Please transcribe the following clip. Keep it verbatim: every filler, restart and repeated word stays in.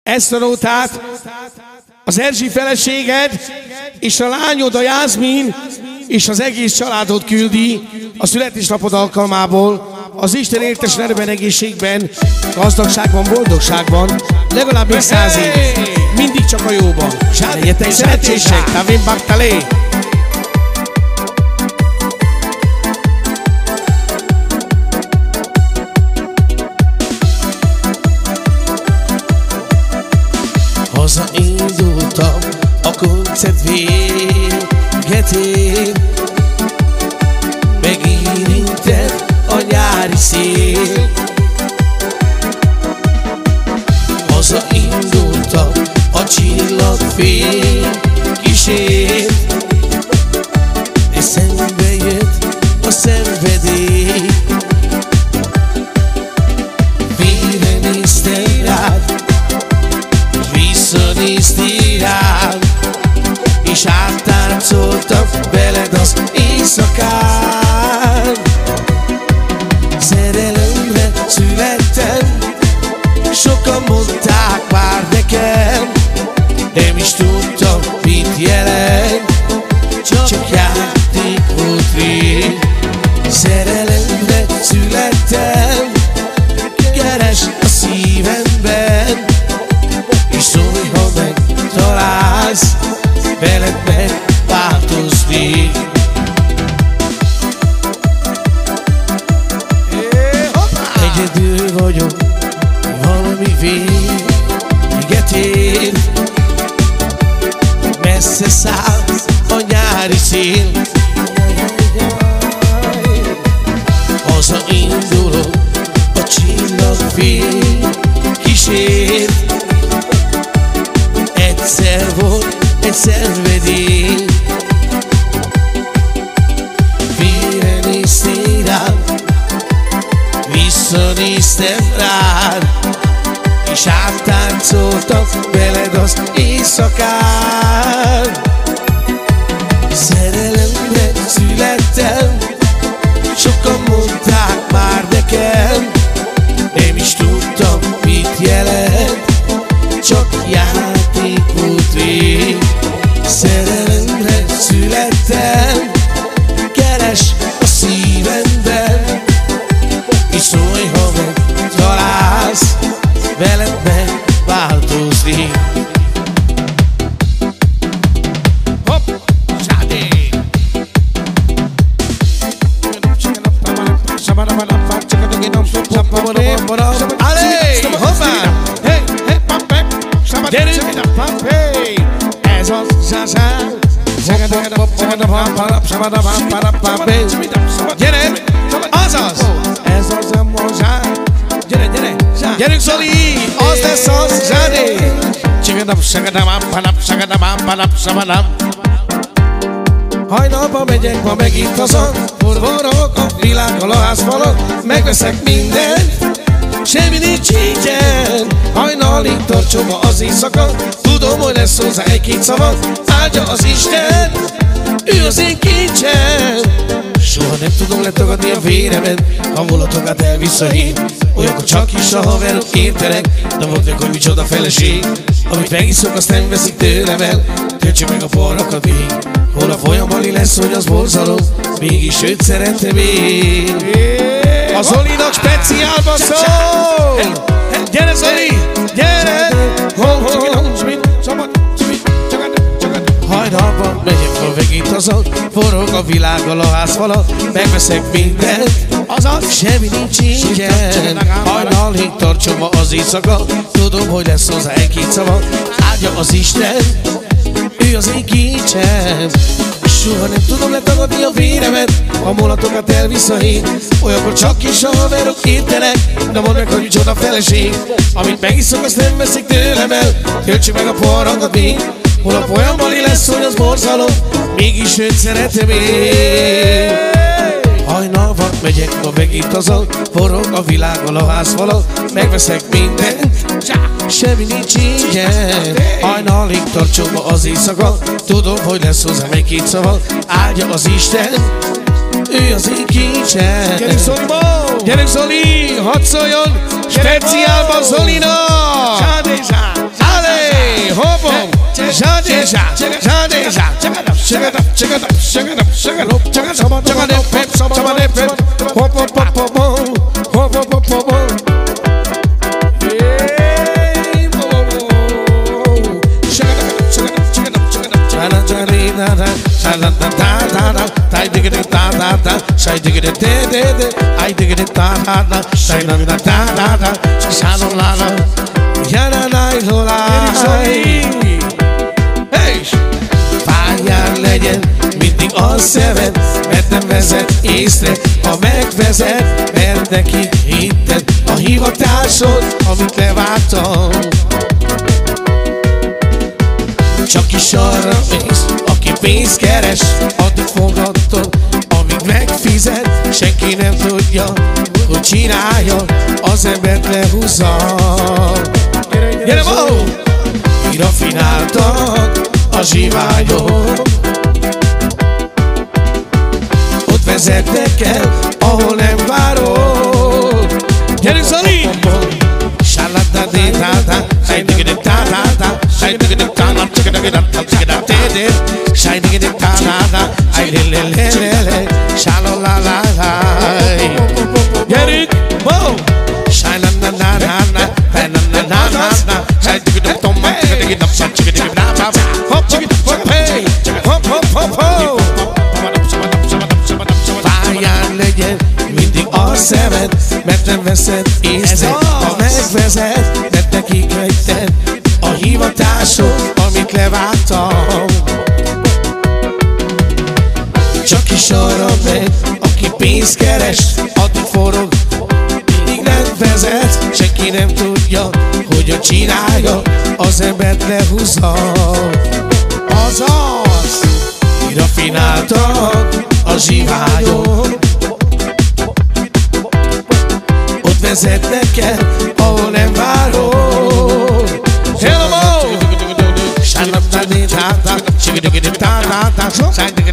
Ezt a nótát az Erzsi feleséged és a lányod, a Jászmin, és az egész családod küldi a születésnapod alkalmából, az Isten értesen erőben, egészségben, gazdagságban, boldogságban, legalább még száz év, mindig csak a jóban. Legyetek szerencsések, Tavim Baktalé! Hazaindultam a koncert végetén, megérintett a nyári szél. Hazaindultam, a csillagfény kísért, eszembe jött a szenvedély. Végre néztem rád, visszanéztél rám, és áttáncoltam veled az éjszakán. Szerelemre születtem, sokan mondták már nekem, nem is tudtam, mit jelent, csak játék volt rég. Szerelemre születtem, keres a szívemben, és szólj, ha megtalálsz, veled megváltozni. Egyedül vagyok, valami véget ér, messze száll a nyári szél. Hazaindulok, a csillagfény kísért, egyszer volt egy szenvedély. Végre néztél rám, visszanéztem rád, és áttáncoltam veled az éjszakán. Szerelemre születtem, sokan mondták már nekem, nem is tudtam, mit jelent, csak játék volt rég. Szerelemre születtem, keres a szívemben, és szólj, ha megtalálsz, veled megváltozni. Hopp, Sádi! Allé, hoppá! Hey, hey, pampé! Gyerünk! Ez az zsázsán! Gyere! Azaz! Ez az a mozsán! Gyere, gyere! Gyerünk, Zoli! Az lesz az Zsádi! Hajnalba megyek ma megint haza, forrok a világgal a házfalon, megveszek mindent, semmi nincs ingyen. Hajnalig tartsom az éjszaka, tudom, hogy lesz hozzá egy-két szava, áldja az Isten, ő az én kincsem. Soha nem tudom letagadni a véremet, ha volatokat elvisz a híd. Olyankor csak is a haverok értenek, de mondják, hogy micsoda feleség. Amit megiszok, azt nem veszik tőlem el, töltsük meg a porrakat még. Hol a folyamali lesz, hogy az borzalom, mégis őt szeretem én. A Zolinak speciálba szól! Gyere, Zoli! Gyere! Hajnalban megyek a megint haza, forrog a világgal a házfala, megveszek mindent, azaz semmi nincs ingyen. Hajnalig tartsom az éjszaka, tudom, hogy lesz hozzá egy-két szava, áldja az Isten, ő az én kincsem. Soha nem tudom letagadni a véremet, a mulatokat elvisz a híd. Olyankor csak is a haverok értenek, de mondd meg, hogy micsoda feleség. Amit megiszok, azt nem veszik tőlem el, töltsük meg a porrakat még. Hol a folyamali lesz, hogy az borzalom, mégis őt szeretem én. Hajnalban megyek ma megint haza, forrog a világgal a házfala, megveszek mindent, semmi nincs ingyen. Hajnalig tartsom az éjszaka, tudom, hogy lesz hozzá egy-két szava, áldja az Isten, ő az én kincsem. Gyerünk, Zoli, gyerünk, Zoli, hadd szóljon speciálban Zolinak! Shandeja, Shandeja, check it up, check it up, check it up, check it up, check it up, check it up, check it up, pep, some of them pep, hop, hop, hop, hop, hop, hop, hop, hop, hop. Hey, bo, bo, bo. Check it up, check it up, check it up, check it up. Chana, chana, da, chana, da, da, da, da, da, dig it, da, da, da, shy dig it, de, de, de, I dig it, da, da, da, shy, da, da, da, da, shano, la, la, yana, la, la, hey, pályán legyen mindig a szemed, mert nem vezet észre, ha megvezet, mert neki hitted a hivatásod, amit levágtam. Csak is arra mész, aki pénzt keres, addig fogadtad, amíg megfizet, senki nem tudja, hogy csinálja, az embert lehúzza. Gyere, Mo! Kirafináltak a zsiványok, ott vezetnek el, ahol nem várod. Gyerünk, Zoli! Sállatadétáltál, sájdigiditáltál, sájdigiditáltál, csikidigiditáltál, sájdigiditáltál, ájlélélélélé, sálaláláláj. Gyerünk! Wow! Sájlananánánál, fenananánánál, sájdigiditáltál, hop, hop, hey, hop, hop, hop, hop. Pályán legyen mindig a szemed, mert nem veszed észre, ha megvezet, mert nekik vetted a hivatásod, amit levágtam. Csak is arra megy, aki pénzt keres, addig forog, mindig nem vezet, senki nem tudja, hogyan csinálja, az embert lehúzza. Azaz, kirafináltak a zsiványok, ott vezetnek el, ahol nem várod. Hello, Mo! Sállatadétáltál, csikidigiditáltál,